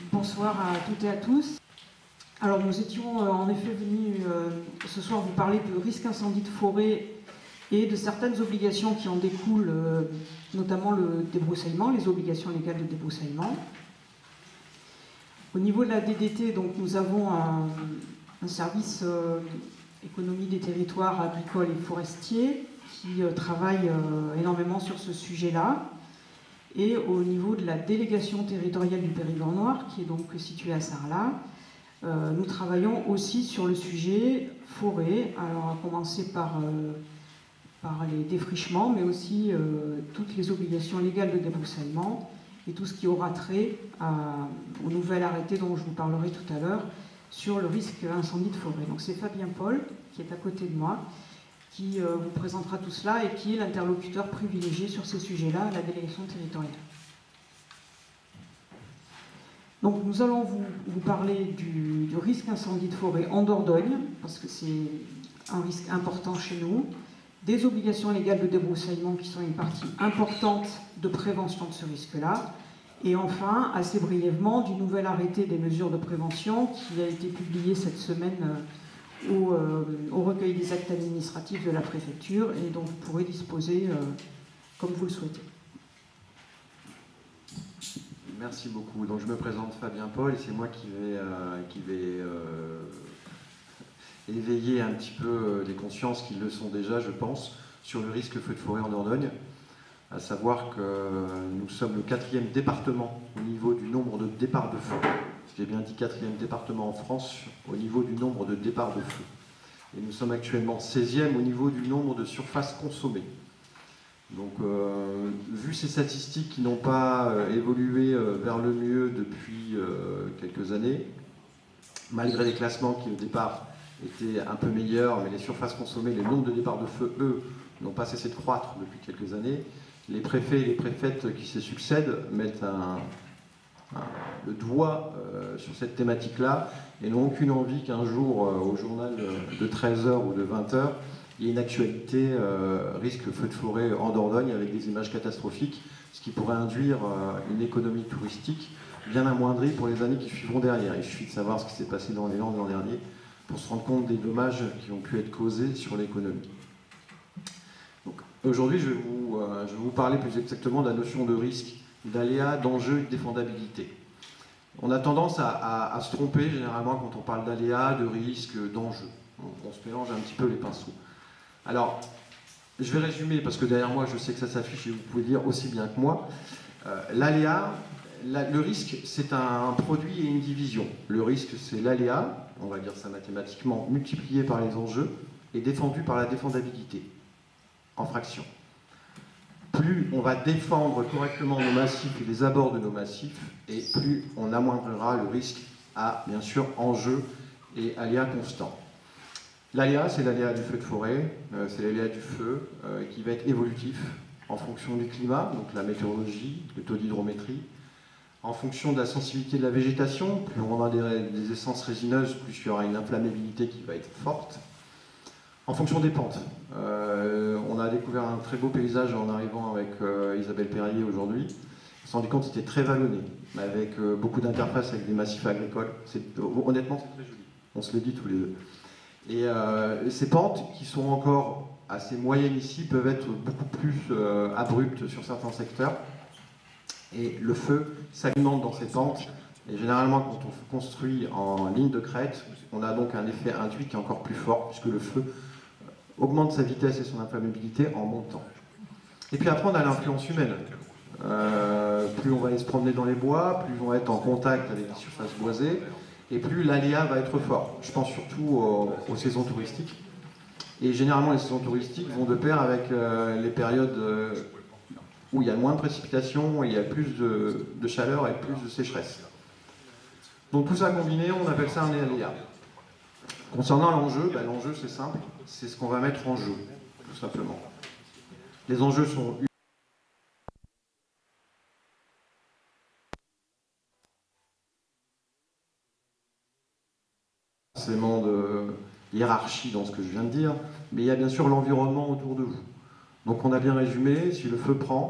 Bonsoir à toutes et à tous. Alors nous étions en effet venus ce soir vous parler de risque incendie de forêt et de certaines obligations qui en découlent, notamment le débroussaillement, les obligations légales de débroussaillement. Au niveau de la DDT, donc, nous avons un service économie des territoires agricoles et forestiers qui travaille énormément sur ce sujet-là. Et au niveau de la délégation territoriale du Périgord noir, qui est donc située à Sarlat, nous travaillons aussi sur le sujet forêt, alors à commencer par les défrichements, mais aussi toutes les obligations légales de débroussaillement et tout ce qui aura trait au nouvel arrêté dont je vous parlerai tout à l'heure sur le risque incendie de forêt. Donc c'est Fabien Paul, qui est à côté de moi, qui vous présentera tout cela et qui est l'interlocuteur privilégié sur ces sujets-là à la délégation territoriale. Donc nous allons vous parler du risque incendie de forêt en Dordogne, parce que c'est un risque important chez nous, des obligations légales de débroussaillement qui sont une partie importante de prévention de ce risque-là, et enfin, assez brièvement, du nouvel arrêté des mesures de prévention qui a été publié cette semaine au recueil des actes administratifs de la préfecture et dont vous pourrez disposer comme vous le souhaitez. Merci beaucoup. Donc je me présente Fabien Paul et c'est moi qui vais éveiller un petit peu les consciences qui le sont déjà, je pense, sur le risque feu de forêt en Dordogne. À savoir que nous sommes le 4e département au niveau du nombre de départs de feu. J'ai bien dit 4e département en France au niveau du nombre de départs de feu. Et nous sommes actuellement 16e au niveau du nombre de surfaces consommées. Donc, vu ces statistiques qui n'ont pas évolué vers le mieux depuis quelques années, malgré les classements qui au départ étaient un peu meilleurs, mais les surfaces consommées, les nombres de départs de feu, eux, n'ont pas cessé de croître depuis quelques années, les préfets et les préfètes qui se succèdent mettent le doigt sur cette thématique-là et n'ont aucune envie qu'un jour, au journal de 13h ou de 20h, il y ait une actualité risque feu de forêt en Dordogne avec des images catastrophiques, ce qui pourrait induire une économie touristique bien amoindrie pour les années qui suivront derrière. Il suffit de savoir ce qui s'est passé dans les Landes l'an dernier pour se rendre compte des dommages qui ont pu être causés sur l'économie. Aujourd'hui, je vais vous parler plus exactement de la notion de risque, d'aléa, d'enjeu et de défendabilité. On a tendance à se tromper généralement quand on parle d'aléa, de risque, d'enjeu. On se mélange un petit peu les pinceaux. Alors, je vais résumer parce que derrière moi, je sais que ça s'affiche et vous pouvez lire aussi bien que moi. L'aléa, le risque, c'est un produit et une division. Le risque, c'est l'aléa, on va dire ça mathématiquement, multiplié par les enjeux et défendu par la défendabilité, en fraction. Plus on va défendre correctement nos massifs et les abords de nos massifs, et plus on amoindrira le risque à, bien sûr, enjeu et aléa constant. L'aléa, c'est l'aléa du feu de forêt, c'est l'aléa du feu qui va être évolutif en fonction du climat, donc la météorologie, le taux d'hydrométrie, en fonction de la sensibilité de la végétation, plus on aura des essences résineuses, plus il y aura une inflammabilité qui va être forte, en fonction des pentes. On a découvert un très beau paysage en arrivant avec Isabelle Perrier aujourd'hui. On s'est rendu compte que c'était très vallonné, avec beaucoup d'interfaces avec des massifs agricoles. Honnêtement, c'est très joli. On se le dit tous les deux. Et ces pentes, qui sont encore assez moyennes ici, peuvent être beaucoup plus abruptes sur certains secteurs. Et le feu s'alimente dans ces pentes. Et généralement, quand on construit en ligne de crête, on a donc un effet induit qui est encore plus fort, puisque le feu augmente sa vitesse et son inflammabilité en montant. Et puis après, on a l'influence humaine. Plus on va aller se promener dans les bois, plus on va être en contact avec des surfaces boisées, et plus l'aléa va être fort. Je pense surtout aux saisons touristiques. Et généralement, les saisons touristiques vont de pair avec les périodes où il y a moins de précipitations, et il y a plus de chaleur et plus de sécheresse. Donc tout ça combiné, on appelle ça un aléa. Concernant l'enjeu, l'enjeu c'est simple, c'est ce qu'on va mettre en jeu, tout simplement. Les enjeux sont forcément de hiérarchie dans ce que je viens de dire, mais il y a bien sûr l'environnement autour de vous. Donc on a bien résumé, si le feu prend,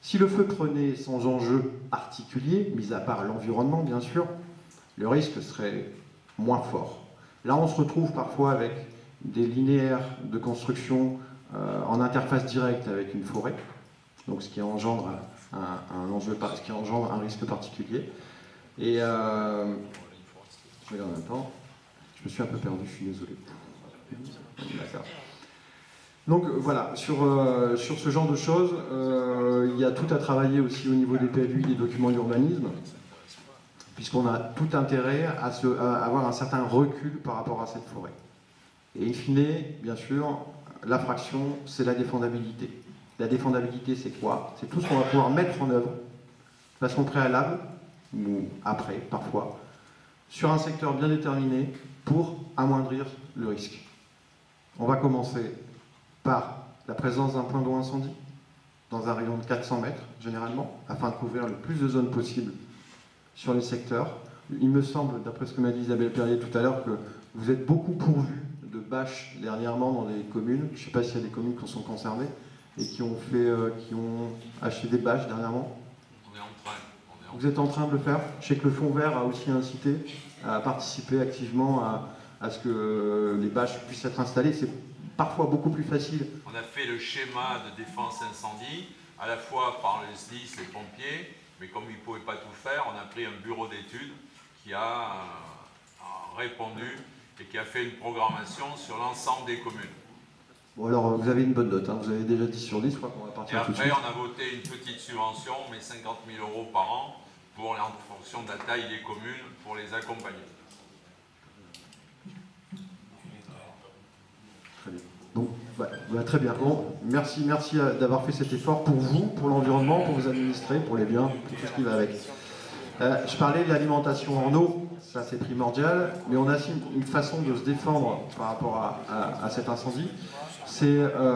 Si le feu prenait sans enjeu particulier, mis à part l'environnement bien sûr, le risque serait moins fort. Là, on se retrouve parfois avec des linéaires de construction en interface directe avec une forêt, donc ce qui engendre ce qui engendre un risque particulier. Et je regarde en même temps, je me suis un peu perdu, je suis désolé. D'accord. Donc voilà, sur ce genre de choses, il y a tout à travailler aussi au niveau des PLUI, des documents d'urbanisme, puisqu'on a tout intérêt à avoir un certain recul par rapport à cette forêt. Et in fine, bien sûr, la fraction, c'est la défendabilité. La défendabilité, c'est quoi? C'est tout ce qu'on va pouvoir mettre en œuvre, de façon préalable, ou après, parfois, sur un secteur bien déterminé, pour amoindrir le risque. On va commencer par la présence d'un point d'eau incendie, dans un rayon de 400 mètres, généralement, afin de couvrir le plus de zones possible sur les secteurs. Il me semble, d'après ce que m'a dit Isabelle Perrier tout à l'heure, que vous êtes beaucoup pourvus de bâches dernièrement dans les communes. Je ne sais pas s'il y a des communes qui sont concernées et qui ont acheté des bâches dernièrement. On est en train. Vous êtes en train de le faire. Je sais que le Fonds vert a aussi incité à participer activement à ce que les bâches puissent être installées. C'est parfois beaucoup plus facile. On a fait le schéma de défense incendie, à la fois par les SDIS, les pompiers, mais comme ils ne pouvaient pas tout faire, on a pris un bureau d'études qui a répondu et qui a fait une programmation sur l'ensemble des communes. Bon alors, vous avez une bonne note, hein. Vous avez déjà 10 sur 10, je crois qu'on va partir tout de suite. Et après, on a voté une petite subvention, mais 50 000 € par an, en fonction de la taille des communes, pour les accompagner. Très bien. Donc, très bien. Bon, merci d'avoir fait cet effort pour vous, pour l'environnement, pour vos administrés, pour les biens, pour tout ce qui va avec. Je parlais de l'alimentation en eau, ça c'est primordial, mais on a aussi une façon de se défendre par rapport à cet incendie. C'est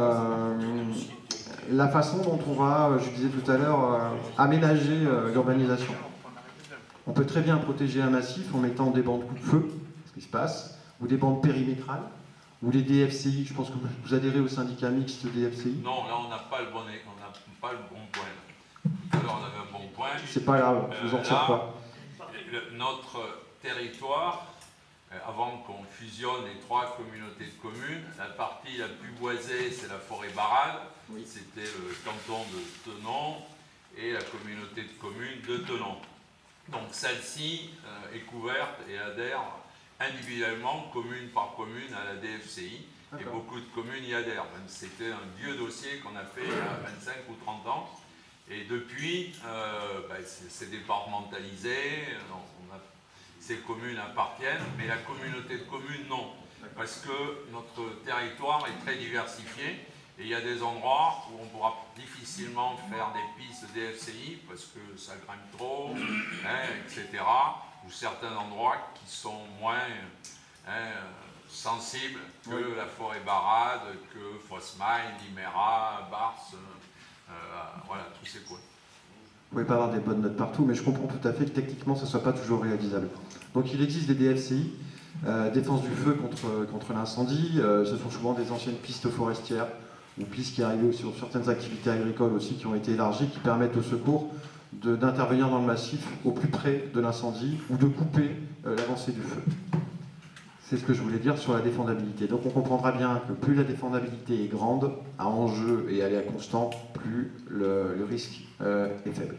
la façon dont on va, je disais tout à l'heure, aménager l'urbanisation. On peut très bien protéger un massif en mettant des bandes coup-de-feu, ce qui se passe, ou des bandes périmétrales, ou les DFCI. Je pense que vous adhérez au syndicat mixte DFCI. Non, là on n'a pas le bon point. Tout à l'heure on avait un bon point. C'est pas grave, je vous en retire pas. Notre territoire, avant qu'on fusionne les 3 communautés de communes, la partie la plus boisée, c'est la forêt Barade, oui. C'était le canton de Thenon et la communauté de communes de Thenon. Donc celle-ci est couverte et adhère individuellement, commune par commune, à la DFCI. Et beaucoup de communes y adhèrent. C'était un vieux dossier qu'on a fait il y a 25 ou 30 ans. Et depuis, c'est départementalisé, ces communes appartiennent, mais la communauté de communes, non. Parce que notre territoire est très diversifié et il y a des endroits où on pourra difficilement faire des pistes DFCI parce que ça grimpe trop, etc. Ou certains endroits qui sont moins sensibles que la forêt Barade, que Fosmail, Limera, Bars, voilà, tous ces points. Vous ne pouvez pas avoir des bonnes notes partout, mais je comprends tout à fait que techniquement, ça ne soit pas toujours réalisable. Donc il existe des DFCI, défense du feu contre l'incendie, ce sont souvent des anciennes pistes forestières, ou pistes qui arrivaient sur certaines activités agricoles aussi, qui ont été élargies, qui permettent au secours d'intervenir dans le massif au plus près de l'incendie, ou de couper l'avancée du feu. C'est ce que je voulais dire sur la défendabilité. Donc on comprendra bien que plus la défendabilité est grande, à enjeu et aléa constant, plus le risque est faible.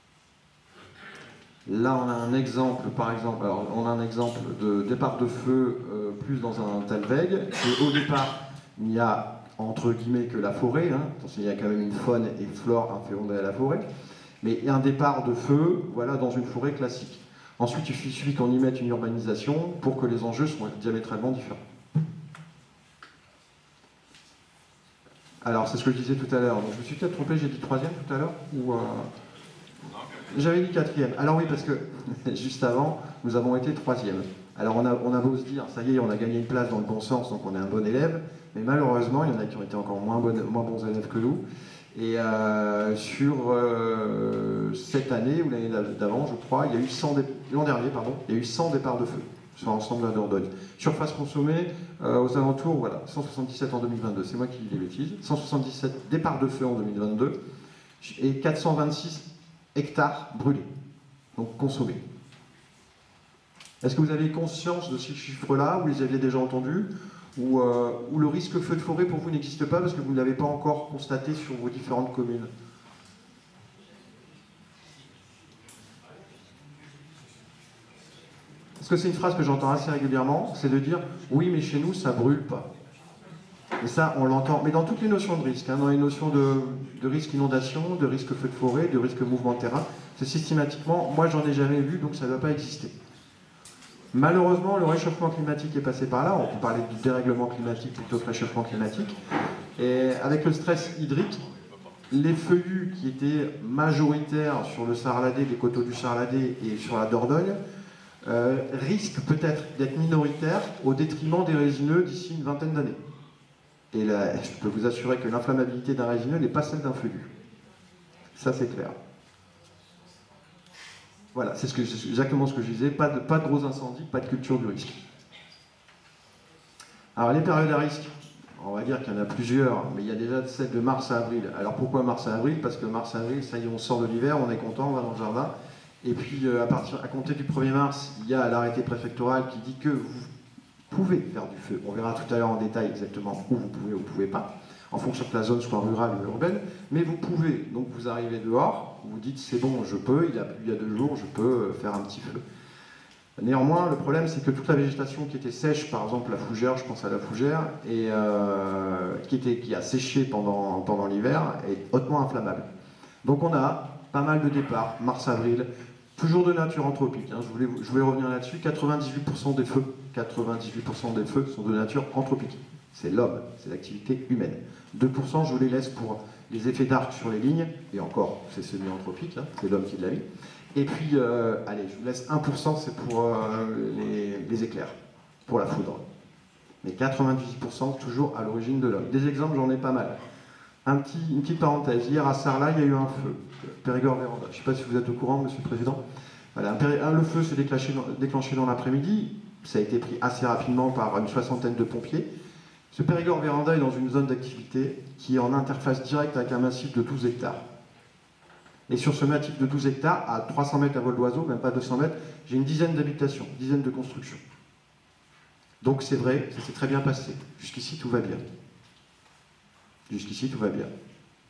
Là on a un exemple, par exemple, alors, on a un exemple de départ de feu plus dans un Talweg, et au départ il n'y a entre guillemets que la forêt, hein, parce qu'il y a quand même une faune et flore inféodée à la forêt, mais un départ de feu, voilà, dans une forêt classique. Ensuite, il suffit qu'on y mette une urbanisation pour que les enjeux soient diamétralement différents. Alors, c'est ce que je disais tout à l'heure. Je me suis peut-être trompé, j'ai dit 3e tout à l'heure ou J'avais dit 4e. Alors oui, parce que juste avant, nous avons été 3e. Alors on a beau se dire, ça y est, on a gagné une place dans le bon sens, donc on est un bon élève, mais malheureusement, il y en a qui ont été encore moins bons élèves que nous. Et sur cette année, ou l'année d'avant, je crois, il y a eu 100 l'an dernier, pardon, il y a eu 100 départs de feu sur l'ensemble de la Dordogne. Surface consommée, aux alentours, voilà, 177 en 2022, c'est moi qui dis des bêtises, 177 départs de feu en 2022, et 426 hectares brûlés, donc consommés. Est-ce que vous avez conscience de ces chiffres-là, vous les aviez déjà entendus, ou le risque feu de forêt pour vous n'existe pas parce que vous ne l'avez pas encore constaté sur vos différentes communes? Parce que c'est une phrase que j'entends assez régulièrement, c'est de dire « oui, mais chez nous, ça brûle pas ». Et ça, on l'entend, mais dans toutes les notions de risque, hein, dans les notions de risque inondation, de risque feu de forêt, de risque mouvement de terrain, c'est systématiquement, moi j'en ai jamais vu, donc ça ne doit pas exister. Malheureusement, le réchauffement climatique est passé par là, on peut parler du dérèglement climatique plutôt que réchauffement climatique, et avec le stress hydrique, les feuillus qui étaient majoritaires sur le Sarladé, les coteaux du Sarladé et sur la Dordogne, risquent peut-être d'être minoritaires au détriment des résineux d'ici une vingtaine d'années. Et là, je peux vous assurer que l'inflammabilité d'un résineux n'est pas celle d'un feuillu. Ça, c'est clair. Voilà, c'est exactement ce que je disais, pas de gros incendies, pas de culture du risque. Alors les périodes à risque, on va dire qu'il y en a plusieurs, mais il y a déjà celle de mars à avril. Alors pourquoi mars à avril? Parce que mars à avril, ça y est, on sort de l'hiver, on est content, on va dans le jardin. Et puis à compter du 1er mars, il y a l'arrêté préfectoral qui dit que vous pouvez faire du feu. On verra tout à l'heure en détail exactement où vous pouvez ou vous ne pouvez pas, en fonction que la zone soit rurale ou urbaine, mais vous pouvez. Donc vous arrivez dehors, vous dites c'est bon, je peux, il a plu il y a 2 jours, je peux faire un petit feu. Néanmoins, le problème c'est que toute la végétation qui était sèche, par exemple la fougère, je pense à la fougère, et qui a séché pendant l'hiver, est hautement inflammable. Donc on a pas mal de départs, mars-avril, toujours de nature anthropique, hein, je voulais revenir là-dessus, 98% des feux sont de nature anthropique. C'est l'homme, c'est l'activité humaine. 2%, je vous les laisse pour les effets d'arc sur les lignes, et encore, c'est semi-anthropique, hein, c'est l'homme qui l'a mis. Et puis, allez, je vous laisse 1%, c'est pour les éclairs, pour la foudre. Mais 98% toujours à l'origine de l'homme. Des exemples, j'en ai pas mal. Une petite parenthèse, hier à Sarlat, il y a eu un feu, Périgord-Véranda. Je ne sais pas si vous êtes au courant, Monsieur le Président. Voilà, le feu s'est déclenché dans l'après-midi, ça a été pris assez rapidement par une 60aine de pompiers. Ce Périgord-Véranda est dans une zone d'activité qui est en interface directe avec un massif de 12 hectares. Et sur ce massif de 12 hectares, à 300 mètres à vol d'oiseau, même pas 200 mètres, j'ai une dizaine d'habitations, une dizaine de constructions. Donc c'est vrai, ça s'est très bien passé. Jusqu'ici, tout va bien. Jusqu'ici, tout va bien.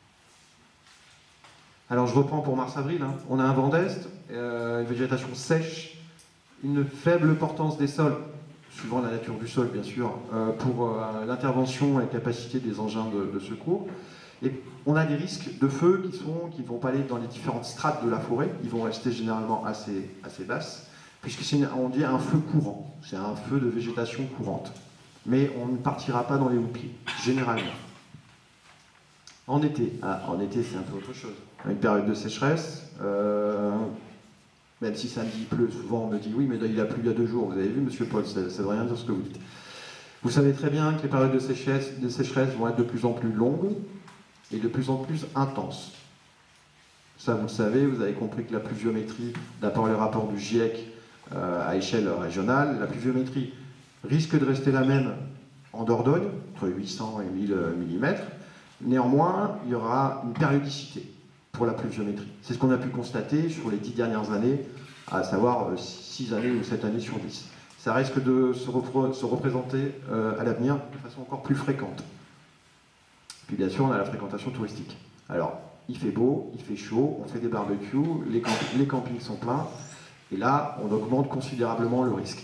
Alors je reprends pour mars-avril. Hein. On a un vent d'est, une végétation sèche, une faible portance des sols, suivant la nature du sol bien sûr, pour l'intervention et la capacité des engins de secours. Et on a des risques de feu qui ne vont pas aller dans les différentes strates de la forêt, ils vont rester généralement assez basses, puisque on dit un feu courant, c'est un feu de végétation courante. Mais on ne partira pas dans les houppiers, généralement. En été, c'est un peu autre chose. Une période de sécheresse, même si samedi il pleut, souvent on me dit oui, mais il a plu il y a 2 jours. Vous avez vu, Monsieur Paul, ça ne veut rien dire ce que vous dites. Vous savez très bien que les périodes de sécheresse vont être de plus en plus longues et de plus en plus intenses. Ça, vous le savez, vous avez compris que la pluviométrie, d'après les rapports du GIEC à échelle régionale, la pluviométrie risque de rester la même en Dordogne, entre 800 et 1000 mm. Néanmoins, il y aura une périodicité pour la pluviométrie. C'est ce qu'on a pu constater sur les 10 dernières années, à savoir 6 années ou 7 années sur 10. Ça risque de se représenter à l'avenir de façon encore plus fréquente. Puis bien sûr, on a la fréquentation touristique. Alors, il fait beau, il fait chaud, on fait des barbecues, les campings sont pleins, et là, on augmente considérablement le risque.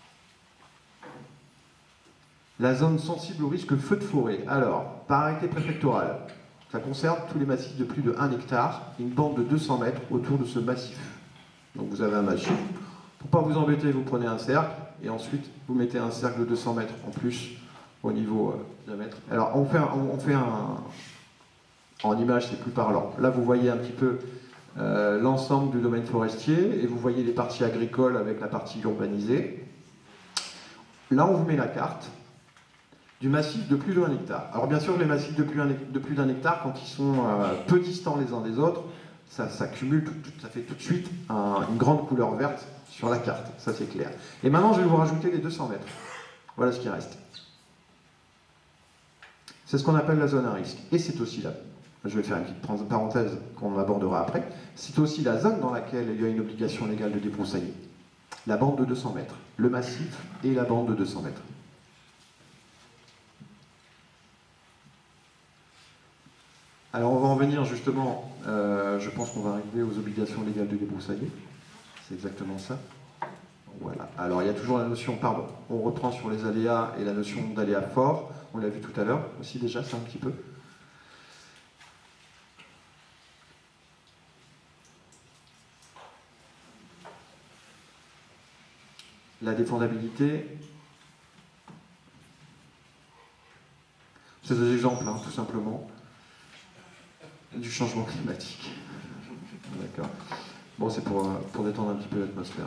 La zone sensible au risque feu de forêt. Alors, par arrêté préfectoral, ça concerne tous les massifs de plus de 1 hectare et une bande de 200 mètres autour de ce massif. Donc vous avez un massif. Pour ne pas vous embêter, vous prenez un cercle et ensuite vous mettez un cercle de 200 mètres en plus au niveau diamètre. Alors on fait en image, c'est plus parlant. Là vous voyez un petit peu l'ensemble du domaine forestier et vous voyez les parties agricoles avec la partie urbanisée. Là on vous met la carte du massif de plus d'1 hectare. Alors bien sûr, les massifs de plus d'1 hectare, quand ils sont peu distants les uns des autres, ça cumule, ça fait tout de suite une grande couleur verte sur la carte, ça c'est clair. Et maintenant, je vais vous rajouter les 200 mètres. Voilà ce qui reste. C'est ce qu'on appelle la zone à risque. Et c'est aussi je vais faire une petite parenthèse qu'on abordera après, c'est aussi la zone dans laquelle il y a une obligation légale de débroussailler. La bande de 200 mètres, le massif et la bande de 200 mètres. Alors on va en venir justement, je pense qu'on va arriver aux obligations légales de débroussailler. C'est exactement ça. Voilà. Alors il y a toujours la notion, pardon, on reprend sur les aléas et la notion d'aléa fort, on l'a vu tout à l'heure aussi déjà, c'est un petit peu. La défendabilité, c'est des exemples, hein, tout simplement, du changement climatique. D'accord. Bon, c'est pour détendre un petit peu l'atmosphère.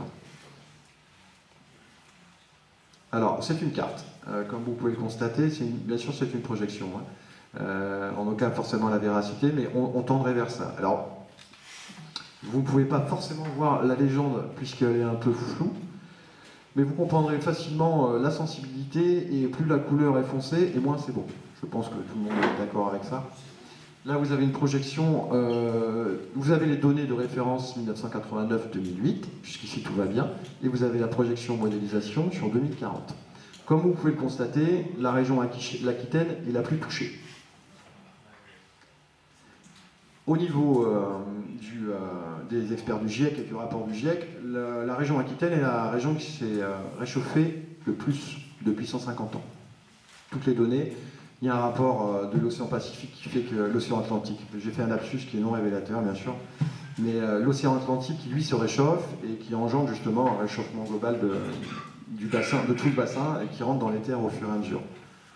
Alors, c'est une carte. Comme vous pouvez le constater, bien sûr, c'est une projection. Hein. En aucun forcément la véracité, mais on tendrait vers ça. Alors, vous ne pouvez pas forcément voir la légende, puisqu'elle est un peu floue, mais vous comprendrez facilement la sensibilité, et plus la couleur est foncée, et moins c'est beau. Je pense que tout le monde est d'accord avec ça. Là, vous avez une projection, vous avez les données de référence 1989-2008, jusqu'ici tout va bien, et vous avez la projection modélisation sur 2040. Comme vous pouvez le constater, la région l'Aquitaine est la plus touchée. Au niveau des experts du GIEC et du rapport du GIEC, la région Aquitaine est la région qui s'est réchauffée le plus depuis 150 ans. Toutes les données, il y a un rapport de l'océan Pacifique qui fait que l'océan Atlantique, j'ai fait un lapsus qui est non révélateur bien sûr, mais l'océan Atlantique qui lui se réchauffe et qui engendre justement un réchauffement global du bassin, de tout le bassin et qui rentre dans les terres au fur et à mesure.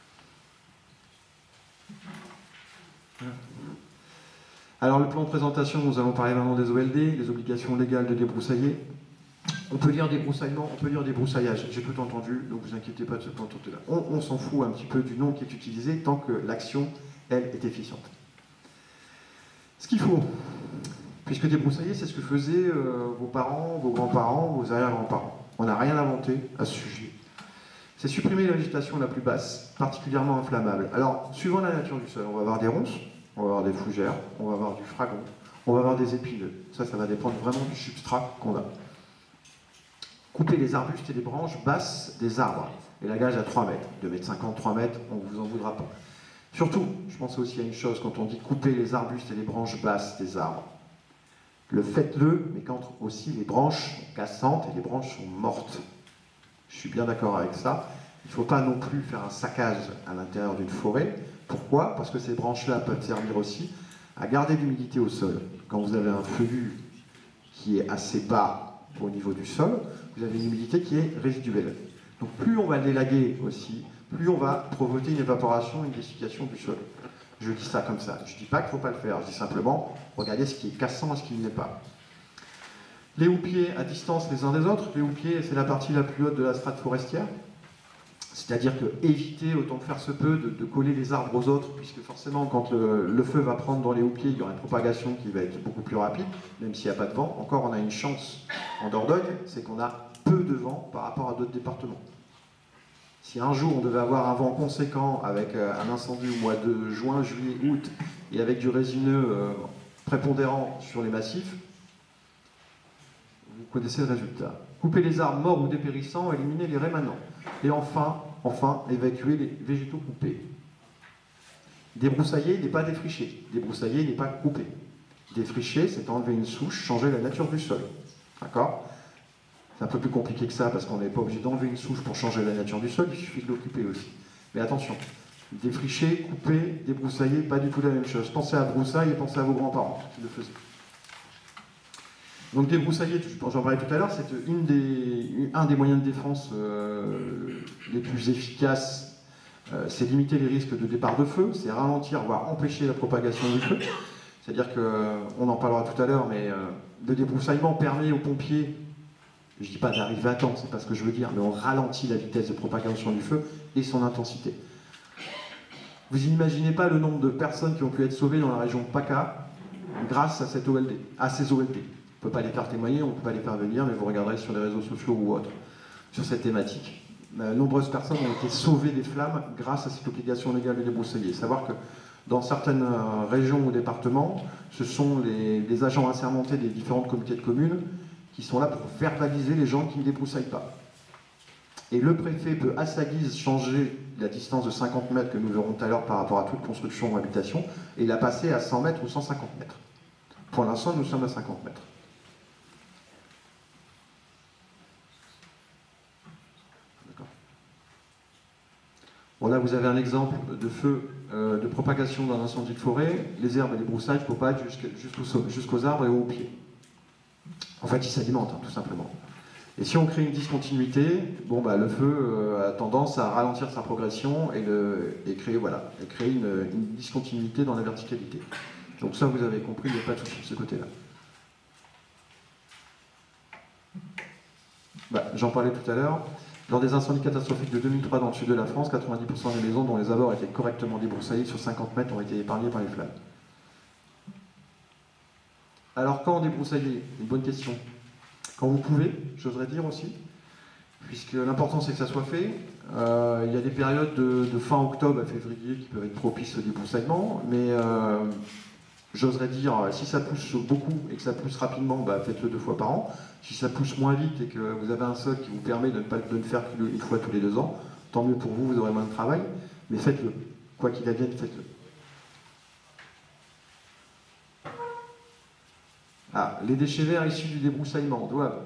Alors le plan de présentation, nous allons parler maintenant des OLD, les obligations légales de débroussailler. On peut lire débroussaillement, on peut lire débroussaillage, j'ai tout entendu, donc vous inquiétez pas de ce point là. On s'en fout un petit peu du nom qui est utilisé tant que l'action, elle, est efficiente. Ce qu'il faut, puisque débroussailler, c'est ce que faisaient vos parents, vos grands-parents, vos arrière-grands-parents. On n'a rien inventé à ce sujet. C'est supprimer la végétation la plus basse, particulièrement inflammable. Alors, suivant la nature du sol, on va avoir des ronces, on va avoir des fougères, on va avoir du fragon, on va avoir des épineux. Ça va dépendre vraiment du substrat qu'on a. Couper les arbustes et les branches basses des arbres. Et la gage à 3 mètres. 2,50 m, 3 mètres, on ne vous en voudra pas. Surtout, je pense aussi à une chose, quand on dit couper les arbustes et les branches basses des arbres. Le faites-le, mais quand aussi les branches sont cassantes et les branches sont mortes. Je suis bien d'accord avec ça. Il ne faut pas non plus faire un saccage à l'intérieur d'une forêt. Pourquoi? Parce que ces branches-là peuvent servir aussi à garder l'humidité au sol. Quand vous avez un feuillu qui est assez bas au niveau du sol, vous avez une humidité qui est résiduelle. Donc plus on va l'élaguer aussi, plus on va provoquer une évaporation, une dessiccation du sol. Je dis ça comme ça. Je ne dis pas qu'il ne faut pas le faire. Je dis simplement, regardez ce qui est cassant et ce qui ne l'est pas. Les houppiers à distance les uns des autres. Les houppiers, c'est la partie la plus haute de la strate forestière. C'est-à-dire que éviter autant que faire se peut de coller les arbres aux autres, puisque forcément quand le feu va prendre dans les houppiers, il y aura une propagation qui va être beaucoup plus rapide, même s'il n'y a pas de vent. Encore, on a une chance en Dordogne, c'est qu'on a peu de vent par rapport à d'autres départements. Si un jour on devait avoir un vent conséquent avec un incendie au mois de juin, juillet, août, et avec du résineux prépondérant sur les massifs, vous connaissez le résultat. Couper les arbres morts ou dépérissants, éliminer les rémanents. Et enfin, évacuer les végétaux coupés. Débroussailler n'est pas défricher. Débroussailler n'est pas couper. Défricher, c'est enlever une souche, changer la nature du sol. D'accord? C'est un peu plus compliqué que ça, parce qu'on n'est pas obligé d'enlever une souche pour changer la nature du sol, il suffit de l'occuper aussi. Mais attention, défricher, couper, débroussailler, pas du tout la même chose. Pensez à broussailles et pensez à vos grands-parents qui le faisaient. Donc débroussailler, j'en parlais tout à l'heure, c'est un des moyens de défense les plus efficaces, c'est limiter les risques de départ de feu, c'est ralentir, voire empêcher la propagation du feu. C'est-à-dire qu'on en parlera tout à l'heure, mais le débroussaillement permet aux pompiers, je ne dis pas d'arriver à temps, c'est pas ce que je veux dire, mais on ralentit la vitesse de propagation du feu et son intensité. Vous n'imaginez pas le nombre de personnes qui ont pu être sauvées dans la région PACA grâce à ces OLD. On ne peut pas les faire témoigner, on ne peut pas les faire venir, mais vous regarderez sur les réseaux sociaux ou autres, sur cette thématique. Nombreuses personnes ont été sauvées des flammes grâce à cette obligation légale de débroussailler. Savoir que Dans certaines régions ou départements, ce sont les agents assermentés des différentes comités de communes qui sont là pour verbaliser les gens qui ne débroussaillent pas. Et le préfet peut, à sa guise, changer la distance de 50 mètres que nous verrons tout à l'heure par rapport à toute construction ou habitation, et la passer à 100 mètres ou 150 mètres. Pour l'instant, nous sommes à 50 mètres. Bon, là, vous avez un exemple de feu de propagation d'un incendie de forêt. Les herbes et les broussailles ne peuvent pas être jusqu'aux arbres et aux pieds. En fait, ils s'alimentent, hein, tout simplement. Et si on crée une discontinuité, bon, bah, le feu a tendance à ralentir sa progression et créer une discontinuité dans la verticalité. Donc ça, vous avez compris, il n'y a pas de souci de ce côté-là. Bah, j'en parlais tout à l'heure. Lors des incendies catastrophiques de 2003 dans le sud de la France, 90% des maisons dont les abords étaient correctement débroussaillés sur 50 mètres ont été épargnées par les flammes. Alors quand débroussailler? Une bonne question. Quand vous pouvez, j'oserais dire aussi, puisque l'important c'est que ça soit fait. Il y a des périodes de fin octobre à février qui peuvent être propices au débroussaillement, mais j'oserais dire, si ça pousse beaucoup et que ça pousse rapidement, bah, faites-le 2 fois par an. Si ça pousse moins vite et que vous avez un sol qui vous permet de ne faire qu'une fois tous les 2 ans, tant mieux pour vous, vous aurez moins de travail, mais faites-le. Quoi qu'il advienne, faites-le. Ah, les déchets verts issus du débroussaillement doivent...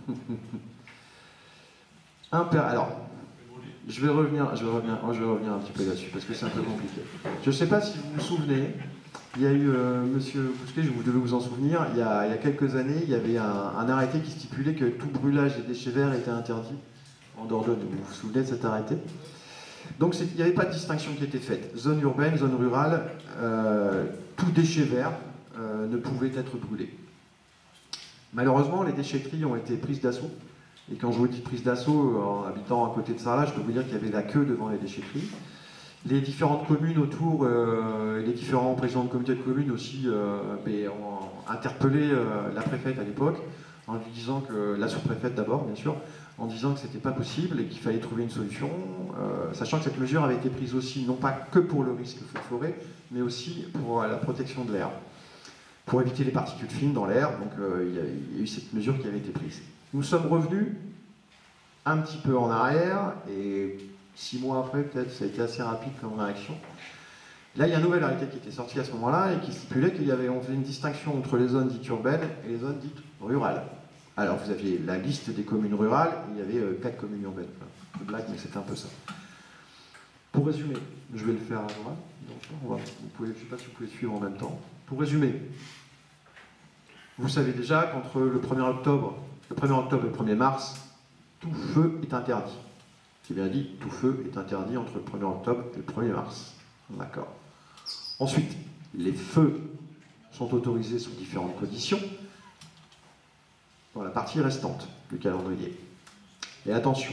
Alors, je vais revenir un petit peu là-dessus, parce que c'est un peu compliqué. Je ne sais pas si vous vous souvenez, il y a eu, monsieur Bousquet, vous devez vous en souvenir, il y a quelques années, il y avait un arrêté qui stipulait que tout brûlage des déchets verts était interdit en Dordogne. Vous vous souvenez de cet arrêté? Donc il n'y avait pas de distinction qui était faite. Zone urbaine, zone rurale, tout déchet vert ne pouvait être brûlé. Malheureusement, les déchetteries ont été prises d'assaut. Et quand je vous dis prise d'assaut, en habitant à côté de Sarlat, je peux vous dire qu'il y avait la queue devant les déchetteries. Les différentes communes autour, les différents présidents de comités de communes aussi ont interpellé la préfète à l'époque, en lui disant que, la sous-préfète d'abord, bien sûr, en disant que c'était pas possible et qu'il fallait trouver une solution, sachant que cette mesure avait été prise aussi, non pas que pour le risque feu de forêt, mais aussi pour la protection de l'air, pour éviter les particules fines dans l'air, donc il y a eu cette mesure qui avait été prise. Nous sommes revenus un petit peu en arrière, et 6 mois après, peut-être, ça a été assez rapide comme réaction. Là, il y a un nouvel arrêté qui était sorti à ce moment-là et qui stipulait on faisait une distinction entre les zones dites urbaines et les zones dites rurales. Alors, vous aviez la liste des communes rurales, et il y avait 4 communes urbaines. Enfin, blague, mais c'était un peu ça. Pour résumer, je vais le faire à droite. Je ne sais pas si vous pouvez suivre en même temps. Pour résumer, vous savez déjà qu'entre le 1er octobre et le 1er mars, tout feu est interdit. J'ai bien dit, tout feu est interdit entre le 1er octobre et le 1er mars. D'accord. Ensuite, les feux sont autorisés sous différentes conditions dans la partie restante du calendrier. Et attention.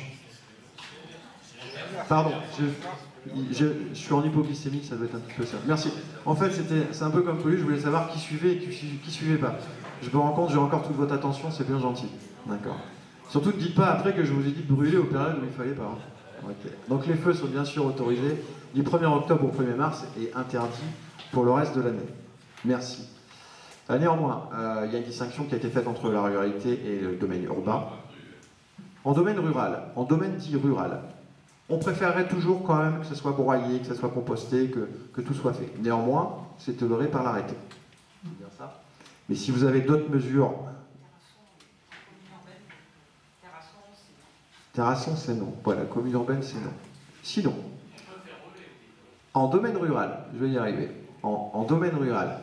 Pardon, je suis en hypoglycémie, ça doit être un petit peu ça. Merci. En fait, c'est un peu comme prévu, je voulais savoir qui suivait et qui suivait pas. Je me rends compte, j'ai encore toute votre attention, c'est bien gentil. D'accord. Surtout, ne dites pas après que je vous ai dit de brûler aux périodes où il ne fallait pas. Okay. Donc les feux sont bien sûr autorisés du 1er octobre au 1er mars et interdits pour le reste de l'année. Merci. Néanmoins, il y a une distinction qui a été faite entre la ruralité et le domaine urbain. En domaine rural, en domaine dit rural, on préférerait toujours quand même que ce soit broyé, que ce soit composté, que tout soit fait. Néanmoins, c'est toléré par l'arrêté. C'est bien ça. Mais si vous avez d'autres mesures... Terrasson, c'est non. Voilà, commune urbaine, c'est non. Sinon, en domaine rural, je vais y arriver, en domaine rural,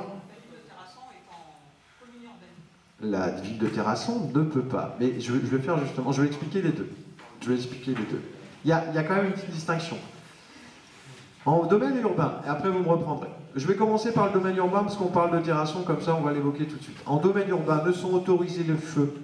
la ville de Terrasson ne peut pas. Mais je vais faire justement, je vais expliquer les deux. Il y a quand même une petite distinction. En domaine urbain, et après vous me reprendrez. Je vais commencer par le domaine urbain parce qu'on parle de Terrasson, comme ça on va l'évoquer tout de suite. En domaine urbain, ne sont autorisés les feux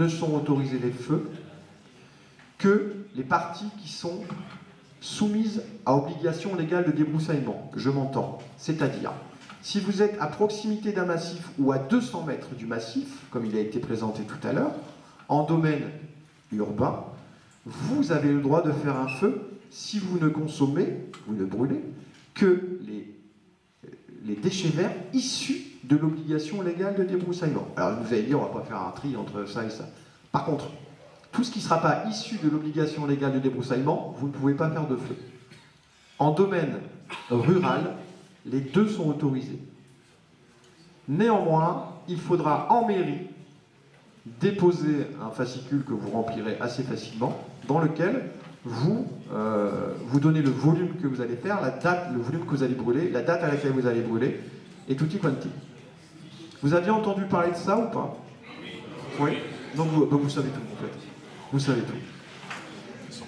que les parties qui sont soumises à obligation légale de débroussaillement. Je m'entends. C'est-à-dire, si vous êtes à proximité d'un massif ou à 200 mètres du massif, comme il a été présenté tout à l'heure, en domaine urbain, vous avez le droit de faire un feu si vous ne consommez, vous ne brûlez, que les les déchets verts issus de l'obligation légale de débroussaillement. Alors vous allez dire, on ne va pas faire un tri entre ça et ça. Par contre, tout ce qui ne sera pas issu de l'obligation légale de débroussaillement, vous ne pouvez pas faire de feu. En domaine rural, les deux sont autorisés. Néanmoins, il faudra en mairie déposer un fascicule que vous remplirez assez facilement, dans lequel vous donnez le volume que vous allez faire, la date, le volume que vous allez brûler, la date à laquelle vous allez brûler, et tutti quanti. Vous aviez entendu parler de ça ou pas? Oui. Donc vous savez tout, en fait. Vous savez tout.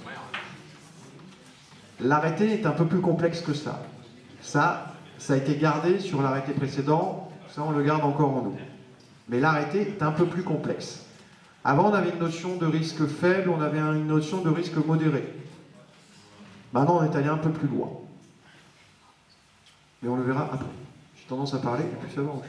L'arrêté est un peu plus complexe que ça. Ça a été gardé sur l'arrêté précédent, ça on le garde encore en nous. Mais l'arrêté est un peu plus complexe. Avant, on avait une notion de risque faible, on avait une notion de risque modéré. Maintenant, on est allé un peu plus loin. Mais on le verra après. J'ai tendance à parler, et plus ça va.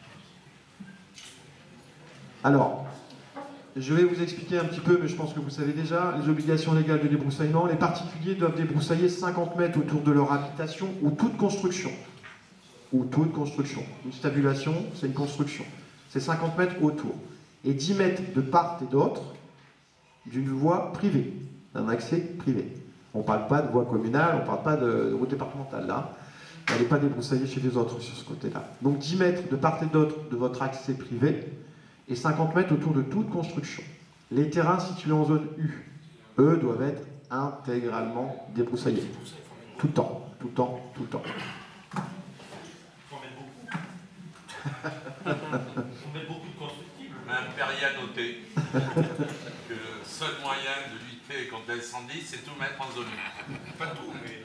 Alors, je vais vous expliquer un petit peu, mais je pense que vous savez déjà, les obligations légales de débroussaillement. Les particuliers doivent débroussailler 50 mètres autour de leur habitation ou toute construction. Ou toute construction. Une stabulation, c'est une construction. C'est 50 mètres autour. Et 10 mètres de part et d'autre d'une voie privée, d'un accès privé. On ne parle pas de voie communale, on ne parle pas de route départementale, là. Elle n'est pas débroussaillée chez les autres sur ce côté-là. Donc 10 mètres de part et d'autre de votre accès privé et 50 mètres autour de toute construction. Les terrains situés en zone U, eux, doivent être intégralement débroussaillés. Tout le temps, tout le temps, tout le temps. Il faut mettre beaucoup de constructibles. Un Perrier à noter que le seul moyen de lutter contre l'incendie, c'est tout mettre en zone U. Pas tout, mais...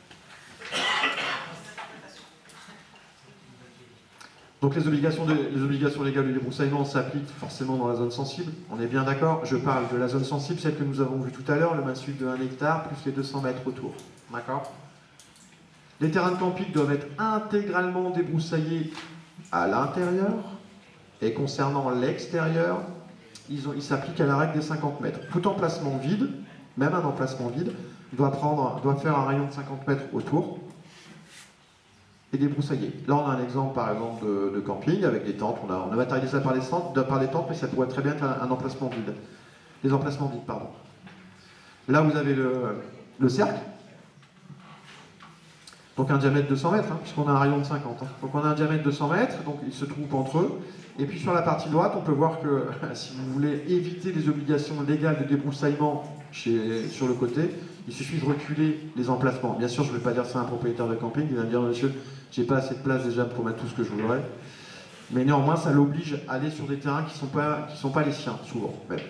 Donc les obligations légales de débroussaillement s'appliquent forcément dans la zone sensible. On est bien d'accord? Je parle de la zone sensible, celle que nous avons vue tout à l'heure, le massif de 1 hectare, plus les 200 mètres autour. D'accord? Les terrains de camping doivent être intégralement débroussaillés à l'intérieur. Et concernant l'extérieur, ils s'appliquent à la règle des 50 mètres. Tout emplacement vide, même un emplacement vide, doit faire un rayon de 50 mètres autour et débroussailler. Là, on a un exemple, par exemple, de camping avec des tentes. On a matérialisé ça par des tentes, mais ça pourrait très bien être un emplacement vide. Les emplacements vides, pardon. Là, vous avez le cercle. Donc un diamètre de 100 mètres, hein, puisqu'on a un rayon de 50. Hein. Donc on a un diamètre de 100 mètres, donc ils se trouvent entre eux. Et puis sur la partie droite, on peut voir que si vous voulez éviter les obligations légales de débroussaillement sur le côté, il suffit de reculer les emplacements. Bien sûr, je ne vais pas dire ça à un propriétaire de camping, il va me dire, monsieur, j'ai pas assez de place déjà pour mettre tout ce que je voudrais. Mais néanmoins, ça l'oblige à aller sur des terrains qui ne sont pas les siens, souvent. Même.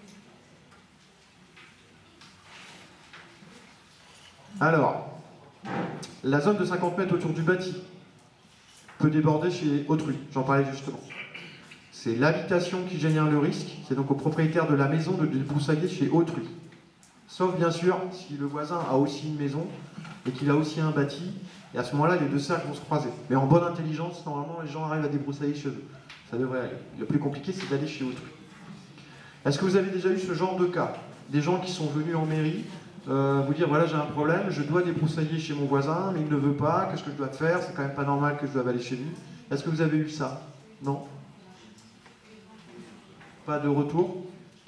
Alors, la zone de 50 mètres autour du bâti peut déborder chez autrui, j'en parlais justement. C'est l'habitation qui génère le risque, c'est donc au propriétaire de la maison de débroussailler chez autrui. Sauf bien sûr si le voisin a aussi une maison et qu'il a aussi un bâti, et à ce moment-là, les deux cercles vont se croiser. Mais en bonne intelligence, normalement, les gens arrivent à débroussailler chez eux. Ça devrait aller. Le plus compliqué, c'est d'aller chez autrui. Est-ce que vous avez déjà eu ce genre de cas? Des gens qui sont venus en mairie, vous dire, voilà, j'ai un problème, je dois débroussailler chez mon voisin, mais il ne veut pas, qu'est-ce que je dois faire? C'est quand même pas normal que je doive aller chez lui. Est-ce que vous avez eu ça? Non? Pas de retour?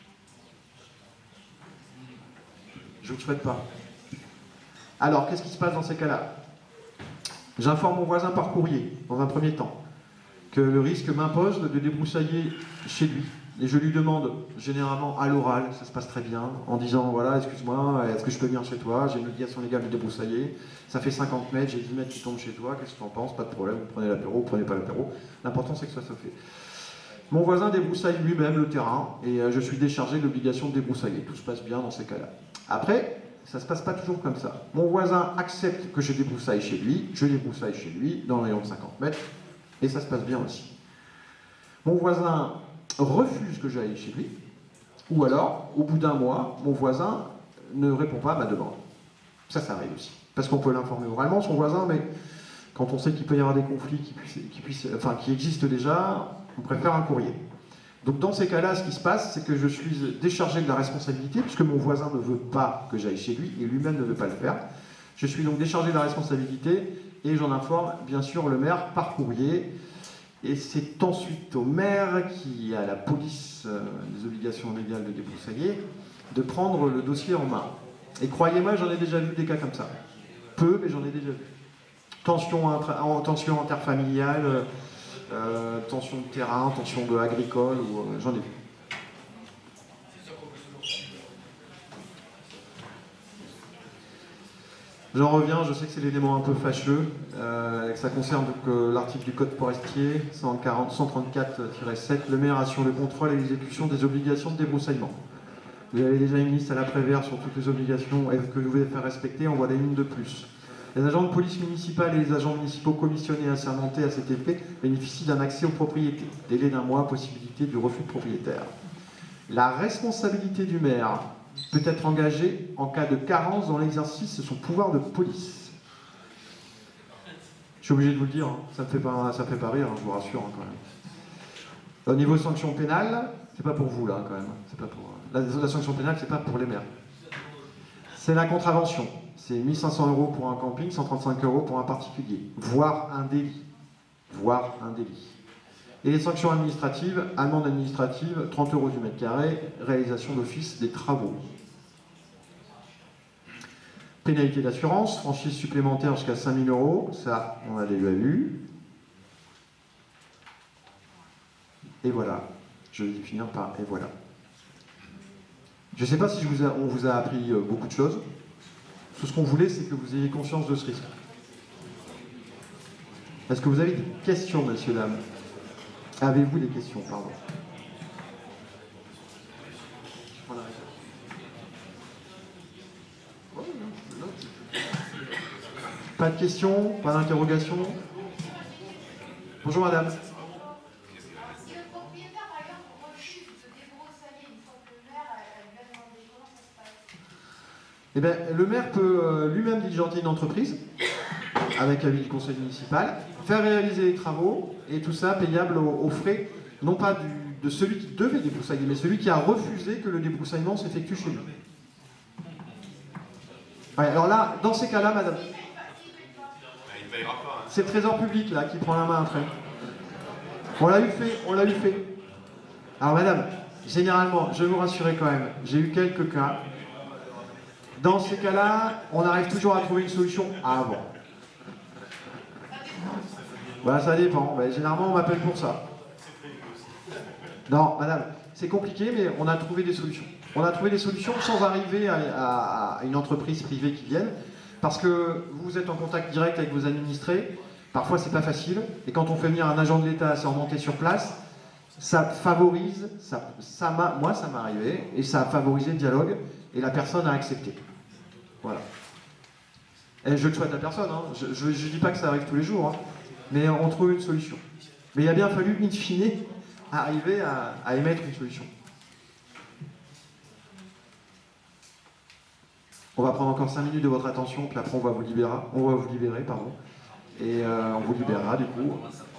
Je ne vous le souhaite pas. Alors, qu'est-ce qui se passe dans ces cas-là? J'informe mon voisin par courrier, dans un premier temps, que le risque m'impose de débroussailler chez lui. Et je lui demande, généralement à l'oral, ça se passe très bien, en disant, voilà, excuse-moi, est-ce que je peux venir chez toi? J'ai une obligation légale de débroussailler, ça fait 50 mètres, j'ai 10 mètres qui tombent chez toi, qu'est-ce que tu en penses? Pas de problème, vous prenez l'apéro, vous prenez pas l'apéro. L'important, c'est que ça se fait. Mon voisin débroussaille lui-même le terrain, et je suis déchargé de l'obligation de débroussailler. Tout se passe bien dans ces cas-là. Après, ça ne se passe pas toujours comme ça. Mon voisin accepte que je débroussaille chez lui, je débroussaille chez lui, dans le rayon de 50 mètres, et ça se passe bien aussi. Mon voisin refuse que j'aille chez lui, ou alors, au bout d'un mois, mon voisin ne répond pas à ma demande. Ça arrive aussi. Parce qu'on peut l'informer oralement, son voisin, mais quand on sait qu'il peut y avoir des conflits qui existent déjà, on préfère un courrier. Donc dans ces cas-là, ce qui se passe, c'est que je suis déchargé de la responsabilité, puisque mon voisin ne veut pas que j'aille chez lui, et lui-même ne veut pas le faire. Je suis donc déchargé de la responsabilité, et j'en informe bien sûr le maire par courrier. Et c'est ensuite au maire qui a la police des obligations légales de débroussailler de prendre le dossier en main. Et croyez-moi, j'en ai déjà vu des cas comme ça. Peu, mais j'en ai déjà vu. Tension interfamiliale, tension de terrain, tension de agricole, j'en ai vu. J'en reviens, je sais que c'est l'élément un peu fâcheux, que ça concerne l'article du Code forestier, 134-7, le maire assure le contrôle et l'exécution des obligations de débroussaillement. Vous avez déjà une liste à l'après-vert sur toutes les obligations que vous devez faire respecter, on voit les lignes de plus. Les agents de police municipale et les agents municipaux commissionnés et assermentés à cet effet bénéficient d'un accès aux propriétés. Délai d'un mois, possibilité de refus de propriétaire. La responsabilité du maire peut être engagée en cas de carence dans l'exercice de son pouvoir de police. Je suis obligé de vous le dire, hein. Ça me fait pas rire, hein, je vous rassure hein, quand même. Au niveau sanction pénale, c'est pas pour vous là quand même. C'est pas pour, la sanction pénale, c'est pas pour les maires. C'est la contravention. C'est 1 500 € pour un camping, 135 € pour un particulier, voire un délit. Voire un délit. Et les sanctions administratives, amende administrative, 30 € du mètre carré, réalisation d'office des travaux. Pénalité d'assurance, franchise supplémentaire jusqu'à 5 000 €, ça on a déjà vu. Et voilà, je vais finir par et voilà. Je ne sais pas si on vous a appris beaucoup de choses. Tout ce qu'on voulait, c'est que vous ayez conscience de ce risque. Est-ce que vous avez des questions, messieurs, dames? Avez-vous des questions, pardon? Pas de questions? Pas d'interrogations? Bonjour madame. Eh bien, le maire peut lui-même diligenter une entreprise, avec l'avis du conseil municipal, faire réaliser les travaux, et tout ça payable aux frais, non pas de celui qui devait débroussailler, mais celui qui a refusé que le débroussaillement s'effectue chez lui. Ouais, alors là, dans ces cas-là, madame, c'est le trésor public là qui prend la main après. On l'a eu fait. Alors madame, généralement, je vais vous rassurer quand même, j'ai eu quelques cas. Dans ces cas-là, on arrive toujours à trouver une solution avant. Voilà, ça dépend. Ben, généralement, on m'appelle pour ça. Non, madame, c'est compliqué, mais on a trouvé des solutions. On a trouvé des solutions sans arriver à une entreprise privée qui vienne, parce que vous êtes en contact direct avec vos administrés. Parfois, c'est pas facile. Et quand on fait venir un agent de l'État à se remonter sur place, ça favorise, moi, ça m'est arrivé, et ça a favorisé le dialogue, et la personne a accepté. Voilà. Et je le souhaite à personne, hein. Je ne dis pas que ça arrive tous les jours, hein. Mais on trouve une solution. Mais il a bien fallu, in fine, arriver à émettre une solution. On va prendre encore 5 minutes de votre attention, puis après on va vous libérer, pardon. Et on vous libérera du coup.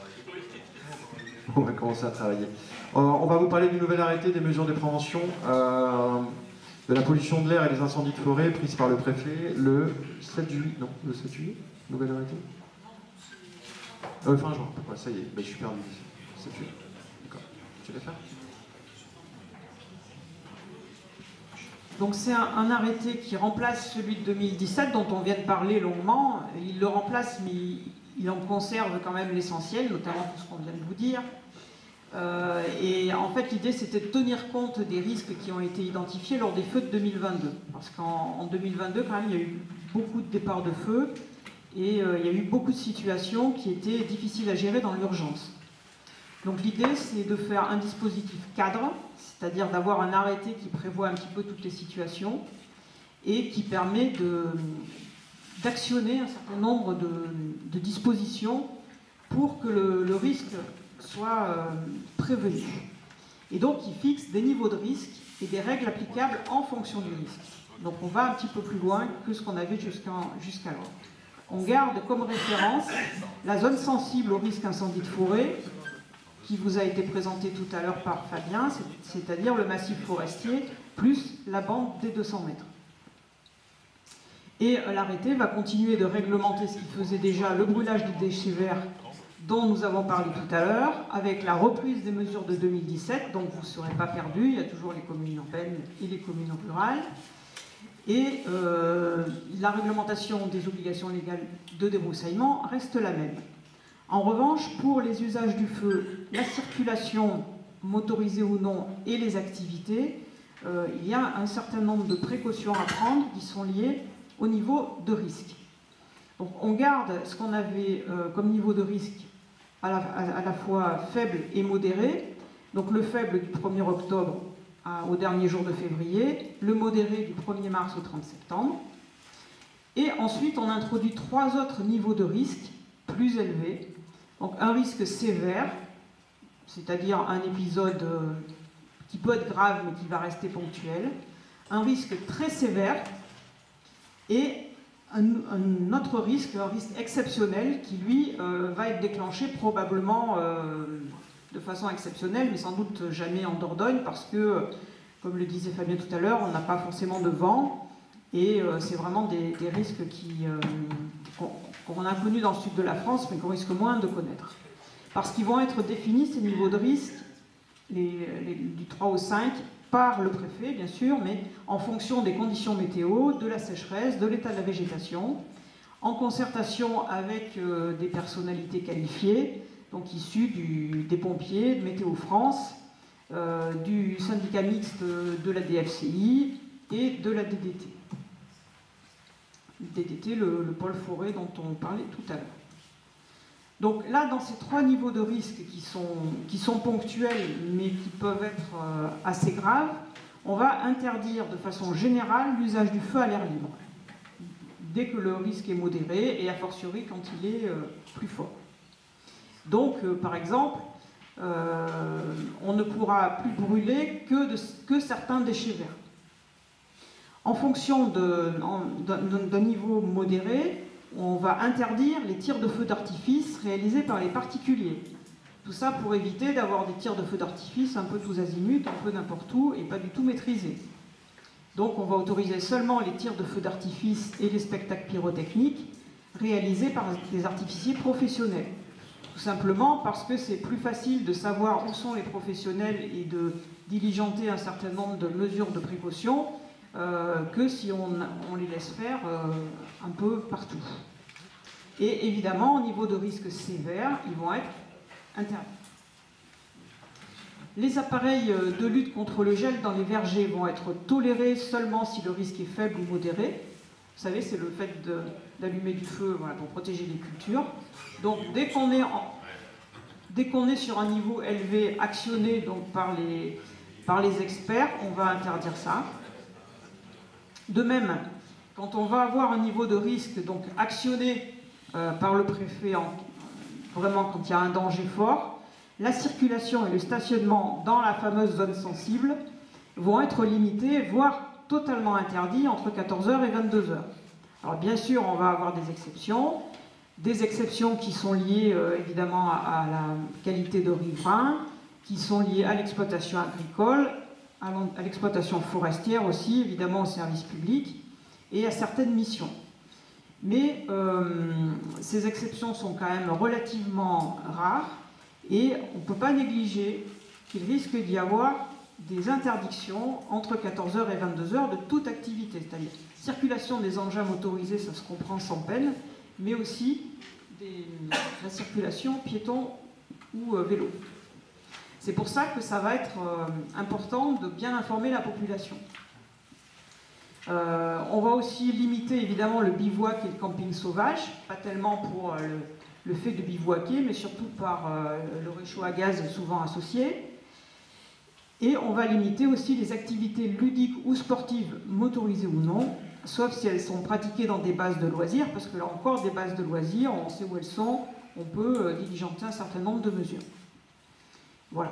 On va commencer à travailler. On va vous parler du nouvel arrêté des mesures de prévention de la pollution de l'air et des incendies de forêt prises par le préfet le 7 juillet. Non, le 7 juillet. Nouvel arrêté fin juin. Ouais, ça y est, je suis perdu. 7 juillet. D'accord. Tu veux faire? Donc c'est un arrêté qui remplace celui de 2017 dont on vient de parler longuement. Il le remplace, mais il en conserve quand même l'essentiel, notamment tout ce qu'on vient de vous dire. Et en fait, l'idée, c'était de tenir compte des risques qui ont été identifiés lors des feux de 2022. Parce qu'en 2022, quand même, il y a eu beaucoup de départs de feu et il y a eu beaucoup de situations qui étaient difficiles à gérer dans l'urgence. Donc l'idée, c'est de faire un dispositif cadre, c'est-à-dire d'avoir un arrêté qui prévoit un petit peu toutes les situations et qui permet d'actionner un certain nombre de dispositions pour que le risque soit prévenu. Et donc il fixe des niveaux de risque et des règles applicables en fonction du risque. Donc on va un petit peu plus loin que ce qu'on avait jusqu'alors. On garde comme référence la zone sensible au risque incendie de forêt, qui vous a été présenté tout à l'heure par Fabien, c'est-à-dire le massif forestier, plus la bande des 200 mètres. Et l'arrêté va continuer de réglementer ce qui faisait déjà le brûlage des déchets verts dont nous avons parlé tout à l'heure, avec la reprise des mesures de 2017, donc vous ne serez pas perdus, il y a toujours les communes urbaines et les communes rurales. Et la réglementation des obligations légales de débroussaillement reste la même. En revanche, pour les usages du feu, la circulation motorisée ou non et les activités, il y a un certain nombre de précautions à prendre qui sont liées au niveau de risque. Donc on garde ce qu'on avait comme niveau de risque à la fois faible et modéré. Donc le faible du 1er octobre au dernier jour de février, le modéré du 1er mars au 30 septembre. Et ensuite on introduit 3 autres niveaux de risque plus élevés. Donc un risque sévère, c'est-à-dire un épisode qui peut être grave mais qui va rester ponctuel, un risque très sévère et un autre risque, un risque exceptionnel qui lui va être déclenché probablement de façon exceptionnelle mais sans doute jamais en Dordogne parce que, comme le disait Fabien tout à l'heure, on n'a pas forcément de vent et c'est vraiment des risques qu'on a connus dans le sud de la France mais qu'on risque moins de connaître. Parce qu'ils vont être définis, ces niveaux de risque, du 3 au 5, par le préfet, bien sûr, mais en fonction des conditions météo, de la sécheresse, de l'état de la végétation, en concertation avec des personnalités qualifiées, donc issues des pompiers, de Météo France, du syndicat mixte de la DFCI et de la DDT. DDT, le pôle forêt dont on parlait tout à l'heure. Donc là, dans ces 3 niveaux de risque qui sont ponctuels, mais qui peuvent être assez graves, on va interdire de façon générale l'usage du feu à l'air libre, dès que le risque est modéré, et a fortiori quand il est plus fort. Donc, par exemple, on ne pourra plus brûler que certains déchets verts. En fonction d'un niveau modéré, on va interdire les tirs de feu d'artifice réalisés par les particuliers. Tout ça pour éviter d'avoir des tirs de feu d'artifice un peu tous azimuts, un peu n'importe où et pas du tout maîtrisés. Donc on va autoriser seulement les tirs de feu d'artifice et les spectacles pyrotechniques réalisés par des artificiers professionnels. Tout simplement parce que c'est plus facile de savoir où sont les professionnels et de diligenter un certain nombre de mesures de précaution que si on les laisse faire un peu partout. Et évidemment, au niveau de risque sévère, ils vont être interdits. Les appareils de lutte contre le gel dans les vergers vont être tolérés seulement si le risque est faible ou modéré. Vous savez, c'est le fait d'allumer du feu, voilà, pour protéger les cultures. Donc dès qu'on est sur un niveau élevé, actionné donc, par les experts, on va interdire ça. De même, quand on va avoir un niveau de risque donc actionné par le préfet, vraiment quand il y a un danger fort, la circulation et le stationnement dans la fameuse zone sensible vont être limités, voire totalement interdits entre 14h et 22h. Alors bien sûr, on va avoir des exceptions qui sont liées évidemment à la qualité de riverain, qui sont liées à l'exploitation agricole, à l'exploitation forestière aussi, évidemment au service public, et à certaines missions. Mais ces exceptions sont quand même relativement rares, et on ne peut pas négliger qu'il risque d'y avoir des interdictions entre 14h et 22h de toute activité, c'est-à-dire circulation des engins motorisés, ça se comprend sans peine, mais aussi la circulation piéton ou vélo. C'est pour ça que ça va être important de bien informer la population. On va aussi limiter évidemment le bivouac et le camping sauvage, pas tellement pour le fait de bivouaquer, mais surtout par le réchaud à gaz souvent associé. Et on va limiter aussi les activités ludiques ou sportives, motorisées ou non, sauf si elles sont pratiquées dans des bases de loisirs, parce que là encore, des bases de loisirs, on sait où elles sont, on peut diligenter un certain nombre de mesures. Voilà.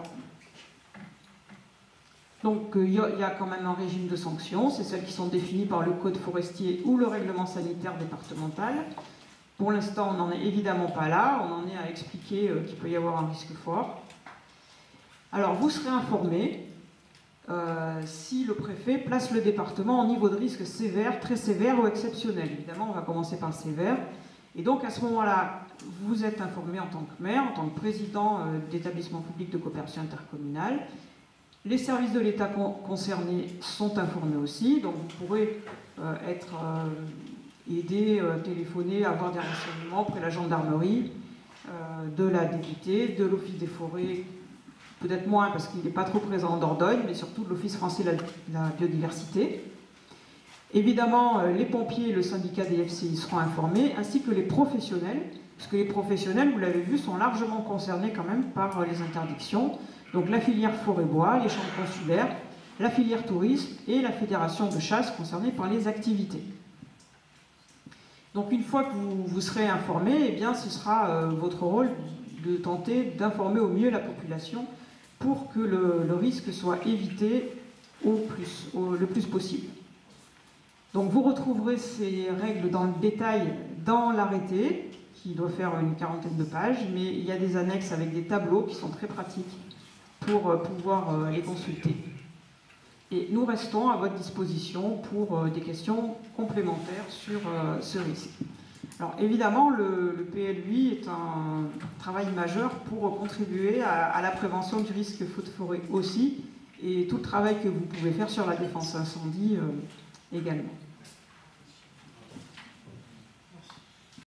Donc il y a quand même un régime de sanctions, c'est celles qui sont définies par le code forestier ou le règlement sanitaire départemental. Pour l'instant, on n'en est évidemment pas là, on en est à expliquer qu'il peut y avoir un risque fort. Alors vous serez informés si le préfet place le département en niveau de risque sévère, très sévère ou exceptionnel. Évidemment, on va commencer par sévère. Et donc, à ce moment-là, vous êtes informé en tant que maire, en tant que président d'établissement public de coopération intercommunale. Les services de l'État concernés sont informés aussi. Donc, vous pourrez être aidé, téléphoner, avoir des renseignements auprès de la gendarmerie, de la DPT, de l'Office des forêts, peut-être moins parce qu'il n'est pas trop présent en Dordogne, mais surtout de l'Office français de la biodiversité. Évidemment, les pompiers et le syndicat des FCI seront informés, ainsi que les professionnels, parce que les professionnels, vous l'avez vu, sont largement concernés quand même par les interdictions. Donc la filière forêt-bois, les chambres consulaires, la filière tourisme et la fédération de chasse concernée par les activités. Donc une fois que vous serez informés, eh bien, ce sera votre rôle de tenter d'informer au mieux la population pour que le risque soit évité le plus possible. Donc vous retrouverez ces règles dans le détail dans l'arrêté, qui doit faire une 40aine de pages, mais il y a des annexes avec des tableaux qui sont très pratiques pour pouvoir les consulter. Et nous restons à votre disposition pour des questions complémentaires sur ce risque. Alors évidemment, le PLUI est un travail majeur pour contribuer à la prévention du risque feu de forêt aussi, et tout le travail que vous pouvez faire sur la défense incendie également.